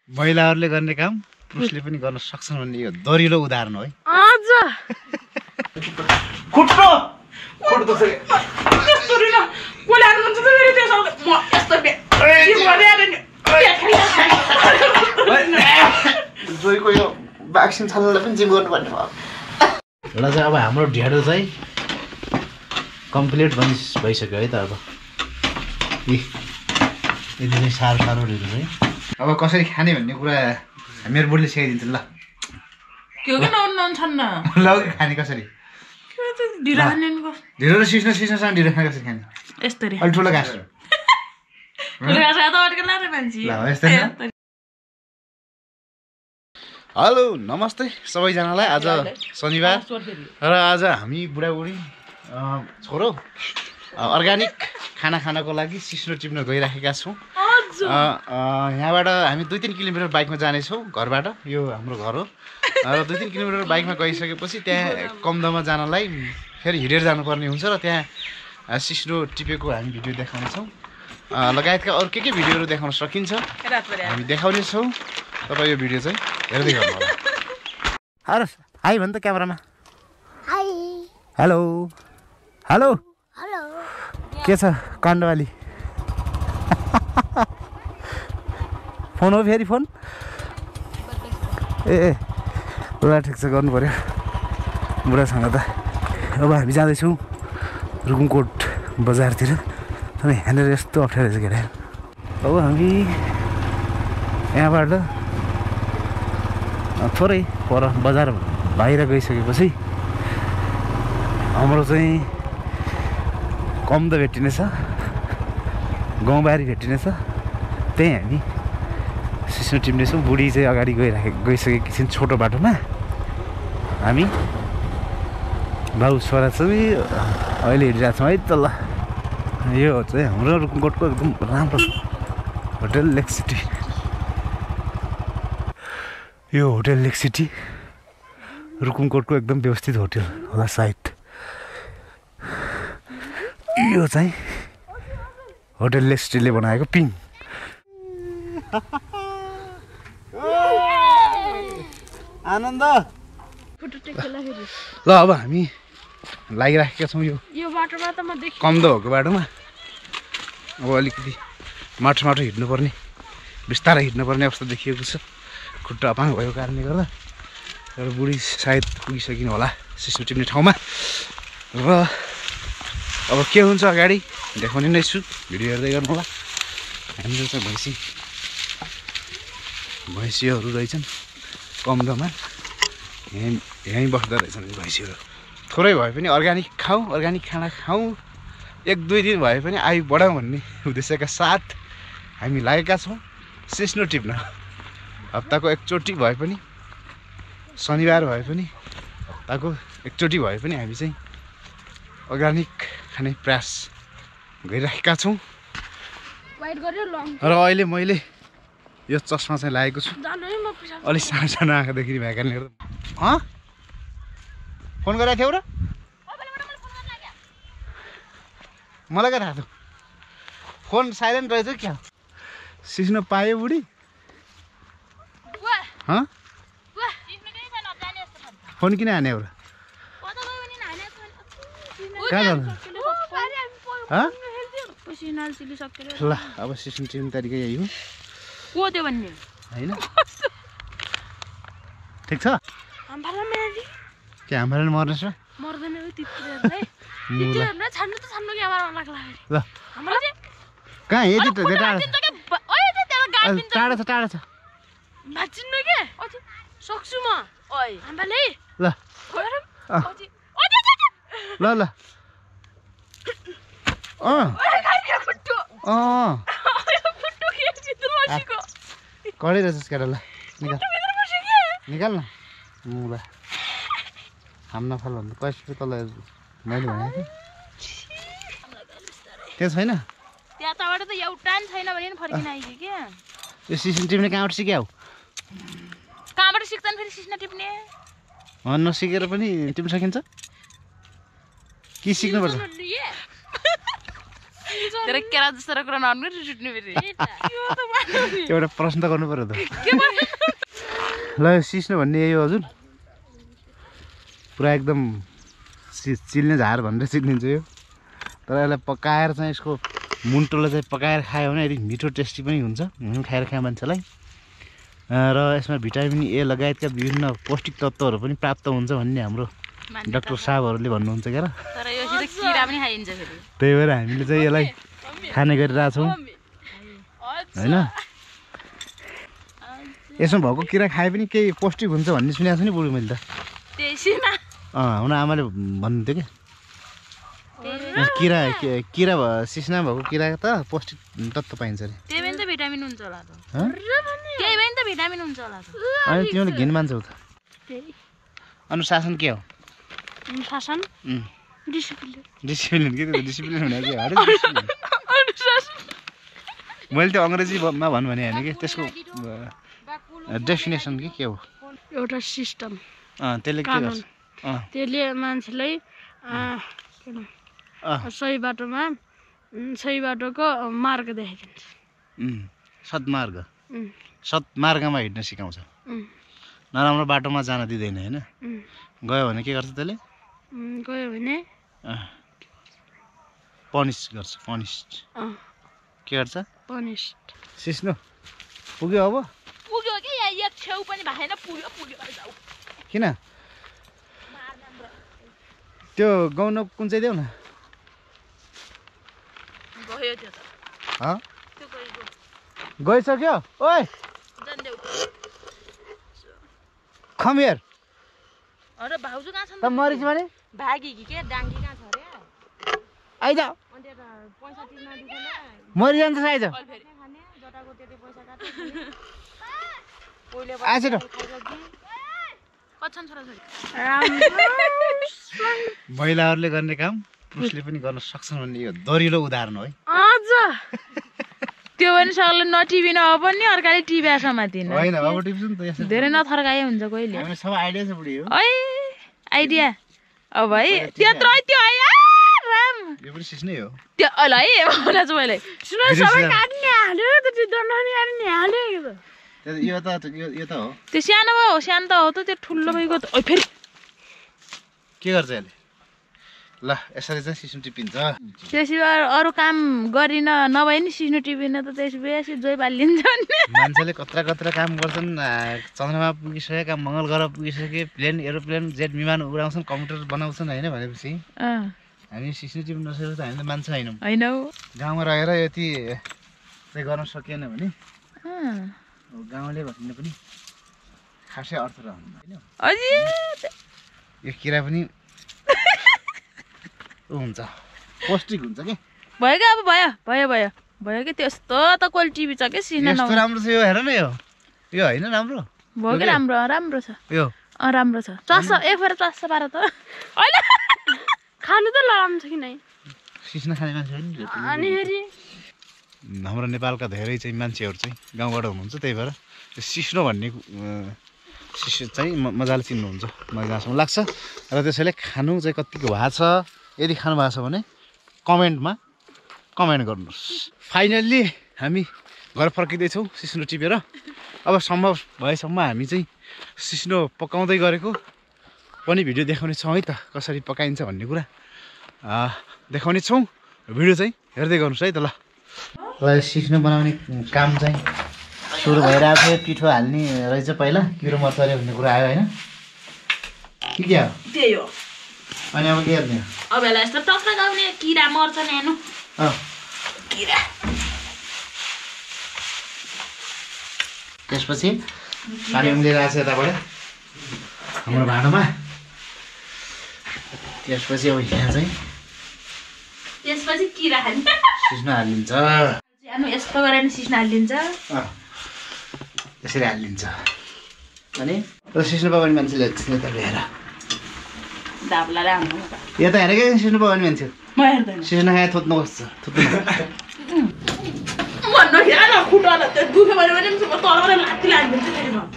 महिलाहरूले गर्ने काम पुरुषले पनि गर्न सक्छन् भन्ने यो दरिलो उदाहरण हो है। जोइको यो भ्याक्सिन छान्नलाई पनि जिम गर्नुपर्ने भयो। एउटा चाहिँ अब हाम्रो ढेँडो चाहिँ कम्प्लिट भइसक्यो है त। अब यति चाहिँ साह्रो ढेँडो है। अब कसरी खाने भन्ने कुरा मेरो बुढीले सिकाइदिन्छ ल। ल खाने कसरी ढिलो र सिस्नोसँग ढिलो खाने कसरी खाने अलि ठुलो घाँस यस्तै। हेलो नमस्ते सबैजनालाई। आज शनिबार र आज हामी बुढाबुढी छोरो अर्ग्यानिक खाना खानको लागि सिस्नो टिप्न गइराखेका छौँ। यहाँबाट हामी 2-3 किलोमिटर बाइकमा जानेछौँ घरबाट। यो हाम्रो घर हो र 2-3 किलोमिटर बाइकमा गइसकेपछि त्यहाँ कम दाममा जानलाई फेरि हिँडेर जानुपर्ने हुन्छ र त्यहाँ सिस्नो टिपेको हामी भिडियो देखाउनेछौँ। लगायतका अरू के भिडियोहरू देखाउन सकिन्छ हामी देखाउनेछौँ। तपाईँ यो भिडियो चाहिँ हेर्दै गर्नु होला। अरे हाई भन् त क्यामेरामा। हाई हेलो हेलो हेलो के छ कण्डवाली फोन हो फेरि फोन ए ल ठिक छ गर्नु पर्यो बुढासँग त। अब हामी जाँदैछौँ रुकुमकोट बजारतिर। तर यहाँनिर यस्तो अप्ठ्यारो छ केटा। अब हामी यहाँबाट थोरै पर बजार बाहिर गइसकेपछि हाम्रो चाहिँ कम त भेटिनेछ, गाउँबारी भेटिनेछ। त्यही हामी सिस्नो टिप्नेछौँ। बुढी चाहिँ अगाडि गइसकेकी छिन् छोटो बाटोमा। हामी बाउ छोरा चाहिँ अहिले हिँडिरहेको छौँ है त। ल यो चाहिँ हाम्रो रुकुमकोटको एकदम राम्रो होटल लेक सिटी। यो होटल लेक सिटी रुकुमकोटको एकदम व्यवस्थित होटल होला सायद। यो चाहिँ होटल लेक सिटीले बनाएको पिङ। आनन्द ल अब हामी लागिराखेका छौँ यो बाटोमा त म देखेँ कम दो भएको बाटोमा। अब अलिकति माटो हिँड्नुपर्ने, बिस्तारै हिँड्नुपर्ने अवस्था देखिएको छ खुट्टा अपाङ भएको कारणले गर्दा। र बुढी सायद पुगिसकिनु होला सिस्नो टिप्ने ठाउँमा। र अब के हुन्छ अगाडि देखाउने नै छु, भिडियो हेर्दै गर्नु होला। हाम्रो चाहिँ भैँसीहरू रहेछन् कम दाममा, यहीँ बस्दो रहेछन् भैँसीहरू। थोरै भए पनि अर्ग्यानिक खाउँ, अर्ग्यानिक खाना खाउँ, 1-2 दिन भए पनि आयु बढाउँ भन्ने उद्देश्यका साथ हामी लागेका छौँ सिस्नो टिप्न। हप्ताको एकचोटि भए पनि, शनिबार भए पनि, हप्ताको एकचोटि भए पनि हामी चाहिँ अर्ग्यानिक खाने प्रयास गरिराखेका छौँ। र अहिले मैले यो चस्मा चाहिँ लागेको छु अलिक सानो आँखादेखि भएको कारणले गर्दा। फोन गरेको थियौ र मलाई क्या थाहा थियो। फोन साइलेन्ट रहेछ क्या? सिस्नो पायो बुढी? फोन किन हाने हो र? कहाँ जानु? ल अब सिस्नो टिप्ने तरिका यही हो होइन? ठिक छ क्या हाम्रो मर्नेछ र? ल कहाँ यति टाढा छ ल ल कडै रहेछस् केटा। ल निकाल न ल हाम नफाल भन्दा पैसा तल मैले भनेको त्यो छैन त्यताबाट त एउटा नि छैन भने फर्किन आइयो के। यो सिस्नो टिप्ने कहाँबाट सिक्यौ? कहाँबाट सिक्छन् फेरि सिस्नो टिप्ने? नसिकेर पनि टिप्न सकिन्छ? के सिक्नुपर्छ? तेरो केरा जस्तो कुरा नआउनु रिस उठ्ने फेरि एउटा प्रश्न त गर्नु पर्यो त ल सिस्नो भन्ने यही हो हजुर पुरा एकदम चिल्ने झार भनेर चिनिन्छ यो तर यसलाई पकाएर चाहिँ यसको मुन्टोलाई चाहिँ पकाएर खायो भने यदि मिठो टेस्टी पनि हुन्छ खाएर खायो मान्छेलाई र यसमा भिटामिन ए लगायतका विभिन्न पौष्टिक तत्त्वहरू पनि प्राप्त हुन्छ भन्ने हाम्रो डाक्टर साहबहरूले भन्नुहुन्छ क्या तर योसित किरा पनि खाइन्छ फेरि त्यही भएर हामीले चाहिँ यसलाई खाने गरिरहेछौँ होइन यसमा भएको किरा खाए पनि केही पौष्टिक हुन्छ भन्ने सुनेको छु नि बुढी मैले त हुन आमाले भन्नुहुन्थ्यो क्या किरा सिस्ना भएको किरा त पौष्टिक तत्त्व पाइन्छ अरे त्यही पनि त भिटामिन हुन्छ होला त त्यही पनि त भिटामिन हुन्छ होला त अनि तिमीले घिन मान्छौ त अनुशासन के हो अनुशासन डिसिप्लिन के त डिसिप्लिन हुने चाहिँ मैले त्यो अङ्ग्रेजीमा भन्नु भने होइन कि त्यसको डेफिनेसन के हो एउटा सिस्टम त्यसले के गर्छ त्यसले मान्छेलाई सही बाटोमा सही बाटोको मार्ग देखाइदिन्छ सद्मार्गमा हिँड्न सिकाउँछ नराम्रो बाटोमा जान दिँदैन होइन गयो भने के गर्छ त्यसले गयो भने पनिस गर्छ के गर्छ सिस्नो पुग्यो अब पुग्यो कि यहाँ छेउ पनि भएन पुग्यो जाऊ किन त्यो गाउन कुन चाहिँ देऊ न गयो त्यो त त्यो गइसक्यो ओइ खम हियर अरे भाउजू कहाँ छन् त मरिस भने भागी कि के डाङ्गी कहाँ छ रे आइज अनि त्यो पैसा तिर्न दिदैन मरिजान्छ आइज खाने जटाको त्यति पैसा काट्छ पहिले आइज न कच्छन् छोराछोरी महिलाहरूले गर्ने काम पुरुषले पनि गर्न सक्छन् भन्ने यो दरिलो उदाहरण हो है त्यो पनि सबले नटिभी नहो पनि अर्काले टिभी समातिनु होइन अब टिप्छु नि त यसो धेरै नथर्काए हुन्छ कहिले हामीलाई सब आइडिया छ बुढी हो है आइडिया अब है त्यत्रो त्यो है राम यो पनि सिस्नै हो त्यो अहिले है भन्न चाहिँ मैले सुन सबै काट्ने हाल्यो त त्यो दण्डनी हाल्ने हाल्यो यो त हो त्यो सानो भयो सानो त हो त त्यो ठुलो भइगयो त ओइ फेरि के गर्छ यसले ल यसरी चाहिँ सिस्नो टिपिन्छ त्यसै अरू काम गरिन नभए नि सिस्नो टिपिन त त्यसै बेसी जोइ बालिन्छ नि मान्छेले कत्रा काम गर्छन् चन्द्रमा पुगिसकेका मङ्गल ग्रह पुगिसके प्लेन एरोप्लेन जेट विमान उडाउँछन् कम्प्युटर बनाउँछन् होइन भनेपछि हामी सिस्नो टिप्नु नसकेर त हामी त मान्छे होइनौँ होइन गाउँमा रहेर यति चाहिँ गर्न सकिएन भने गाउँले भन्ने पनि खासै अर्थ रहन्न होइन यो किरा पनि हुन्छ पौष्टिक हुन्छ कि भयो क्या अब भयो कि त्यस्तो त क्वालिटी छ कि सिस्नो यस्तो राम्रो छ यो हेर न यो होइन राम्रो भयो कि राम्रो छ यो राम्रो छ चस्छ एकफेर चस्छ पार त होइन खानु त लगाउँछ कि नै सिस्नो खाने मान्छे अनि फेरि हाम्रो नेपालका धेरै चाहिँ मान्छेहरू चाहिँ गाउँबाट हुनुहुन्छ त्यही भएर त्यो सिस्नो भन्ने सिस्नो चाहिँ मजाले चिन्नुहुन्छ मलाई जहाँसम्म लाग्छ र त्यसैले खानु चाहिँ कतिको भएको छ यदि खानु भएको छ भने कमेन्टमा कमेन्ट गर्नुहोस् फाइनल्ली हामी घर फर्किँदैछौँ सिस्नो टिपेर अब सम्भव भएसम्म हामी चाहिँ सिस्नो पकाउँदै गरेको पनि भिडियो देखाउने छौँ है त कसरी पकाइन्छ भन्ने कुरा देखाउने छौँ भिडियो चाहिँ हेर्दै गर्नुहोस् है त ल सिस्नो बनाउने काम चाहिँ सुरु भइरहेको थियो पिठो हाल्ने रहेछ पहिला किरो मर्छ अरे भन्ने कुरा आयो होइन के हो त्यही हो अनि अब के गर्ने अब यसलाई यस्तो टक्राउने किरा मर्छ न्यानो किरा त्यसपछि पानी उम्लिएर आएको छ यताबाट हाम्रो भाँडोमा त्यसपछि अब यहाँ चाहिँ त्यसपछि किरा हाल्छ सिस्नो हालिन्छ यस्तो गरेर नि सिस्नो हालिदिन्छ त्यसरी हालिदिन्छ अनि सिस्नो पकाउने मान्छेले यता हेर दाबला राम्रो यता हेर क्या सिस्नो पकाउने मान्छे म हेर्दैन सिस्नो खाए थुत्नु बस्छ थुत्नु भन्नु हेर खुट्टाला त्यो दुख्यो भने पनि म तलबाट लात्ती लागिदिन्छु फेरि म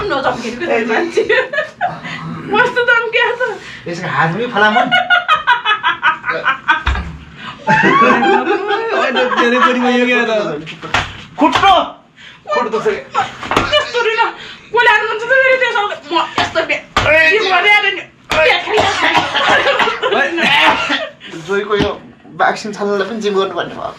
नचम्केको मान्छे कस्तो चम्क्या त यसको हात पनि फलामन खुट्टो खुट्टो त त्यस्तो रिन कोले हाल्नु हुन्छ त मेरो त्यसो म यस्तो जोइको यो भ्याक्सिन छान्नलाई पनि जिम गर्नुपर्ने भयो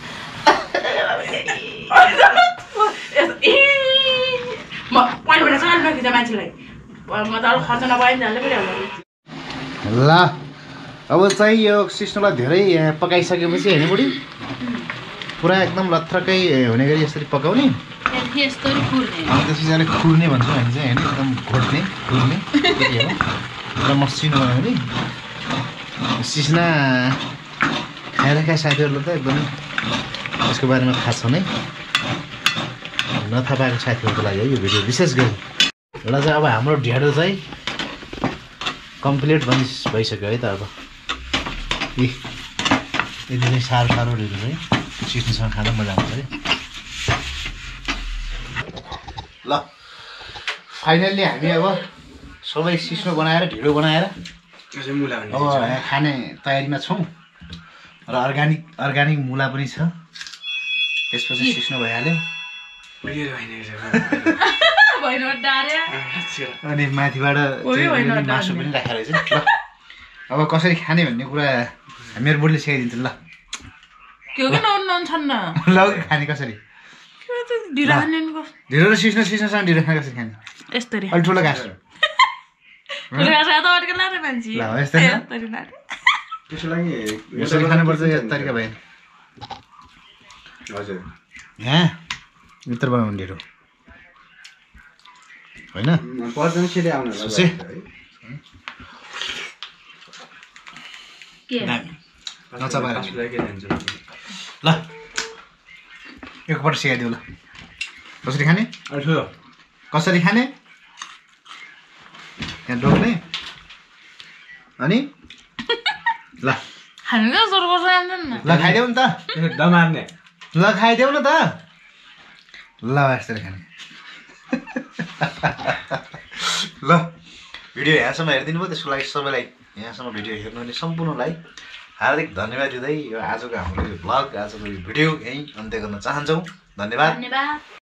म पहिला चाल नखिच मान्छेलाई म त अलिक खर्च नभए नि जान्दै पनि ल अब चाहिँ यो सिस्नोलाई धेरै पकाइसकेपछि होइन बुढी पुरा एकदम लथ्रकै हुने गरी यसरी पकाउने त्यसपछि अलिक खुर्ने भन्छौँ हामी चाहिँ होइन एकदम घोट्ने खुर्ने पुरा मसिनो बनाउने सिस्ना खाइरहेका साथीहरूलाई त एकदमै यसको बारेमा थाहा छ नै नथाहा पाएको साथीहरूको लागि है यो भिडियो विशेष गरी एउटा चाहिँ अब हाम्रो ढेँडो चाहिँ कम्प्लिट भइसक्यो है त अब यति चाहिँ साह्रो ढेँडो चाहिँ सिस्नोसँग खाँदा मजा आउँछ है ल फाइनल्ली हामी अब सबै सिस्नो बनाएर ढिँडो बनाएर अब यहाँ खाने तयारीमा छौँ र अर्ग्यानिक मुला पनि छ त्यसपछि सिस्नो भइहाल्यो अनि माथिबाट मासु पनि राखेर रहेछ ल अब कसरी खाने भन्ने कुरा मेरो बुढीले सिकाइदिन्छ ल ल खाने कसरी ढिँडो र सिस्नोसँग ढिँडो खाने कसरी खाने यस्तरी अलि ठुलो घाँस ल यस्तै यसरी खानुपर्छ यो तरिका भएन यहाँ भित्र बनाउने ढिँडो होइन नचपाएर ल एकपल्ट सिकाइदियो ल कसरी खाने कसरी खाने यहाँ डोक्ने अनि ल ल खाइदेऊ नि त ल खाइदेऊ न त ल यसरी खाने ल भिडियो यहाँसम्म हेरिदिनु भयो त्यसको लागि सबैलाई यहाँसम्म भिडियो हेर्नुहुने सम्पूर्णलाई हार्दिक धन्यवाद दिँदै यो आजको हाम्रो यो भ्लग आजको यो भिडियो यहीँ अन्त्य गर्न चाहन्छौँ धन्यवाद